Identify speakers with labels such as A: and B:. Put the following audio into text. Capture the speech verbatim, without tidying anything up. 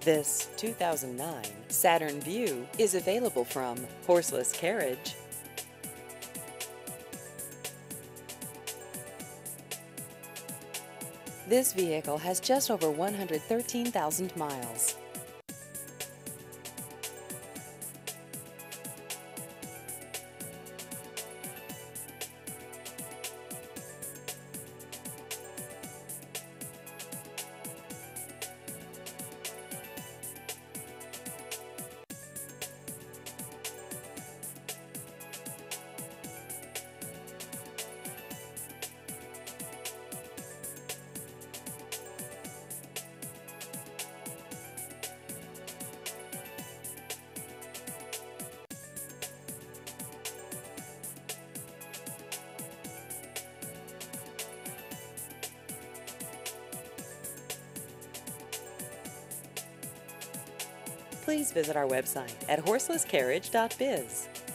A: This two thousand nine Saturn Vue is available from Horseless Carriage. This vehicle has just over one hundred thirteen thousand miles. Please visit our website at horseless carriage dot biz.